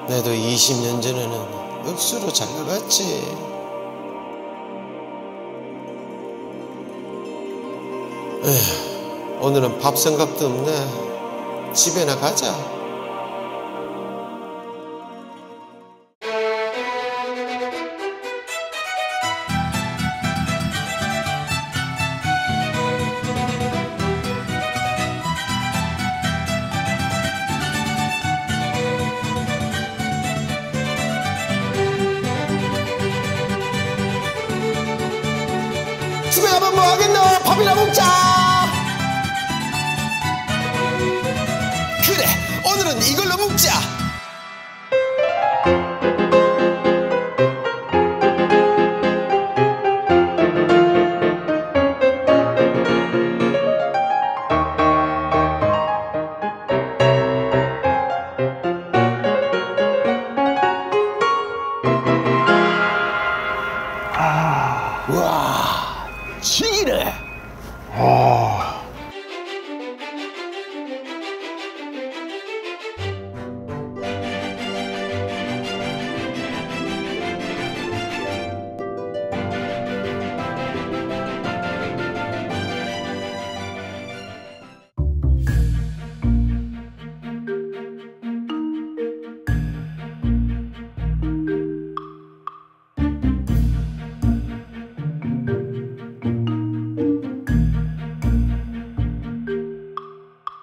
나도 20년 전에는 억수로 잘 나갔지. 에휴, 오늘은 밥 생각도 없네. 집에나 가자. 집에 가면 뭐 하겠노? 밥이나 먹자. 그래, 오늘은 이걸로 먹자. 와, 지기네.